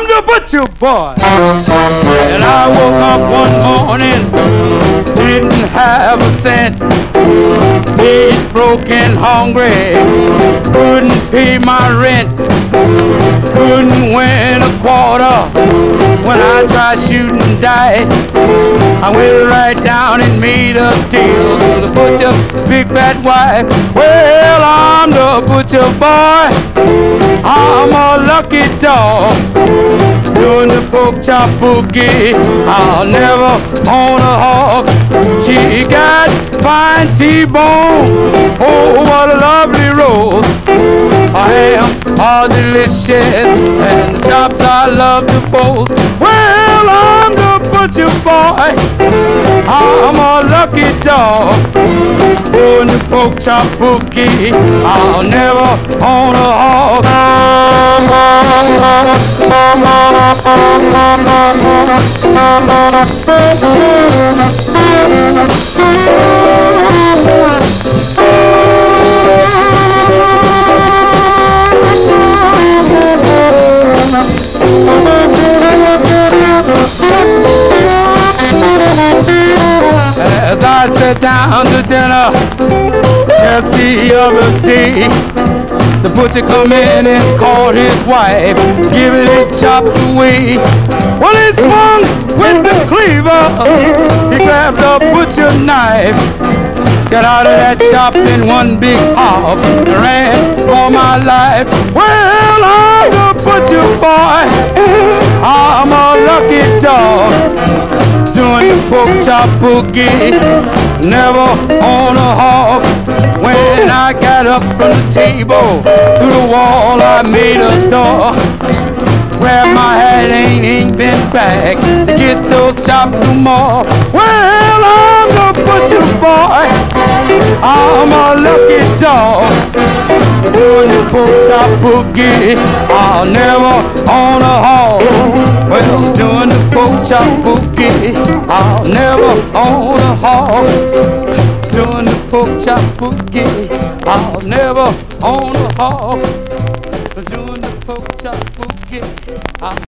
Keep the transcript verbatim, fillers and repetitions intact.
I'm the butcher boy. And I woke up one morning, didn't have a cent. Ate broken, hungry, couldn't pay my rent. Couldn't win a quarter when I tried shooting dice. I went right down and made a deal with the butcher's big fat wife. Well, I'm the butcher boy. I'm a lucky dog. Doing the pork chop boogie, I'll never own a hog. She got fine T-bones, oh what a lovely roast. Her hams are delicious and the chops I love to boast. Well, I'm the butcher boy, I'm a lucky dog. Doing the pork chop boogie, I'll never own a hog. As I sat down to dinner just the other day, the butcher come in and called his wife, giving his chops away. Well, he swung with the cleaver, he grabbed a butcher knife, got out of that shop in one big hop, and ran for my life. Well, I'm the butcher boy, I'm a lucky dog. Doing the pork chop boogie, never on a hog. When I got up from the table, through the wall I made a door. Grabbed my hat, ain't, ain't been back to get those chops no more. Well, I'm the butcher boy, I'm a lucky dog. Doing the pork chop boogie, I'll never own a hog. Well, doing the pork chop boogie, I'll never own a hog. Doing the pork chop boogie, I'll never own a hog. Doing the pork chop boogie, I'll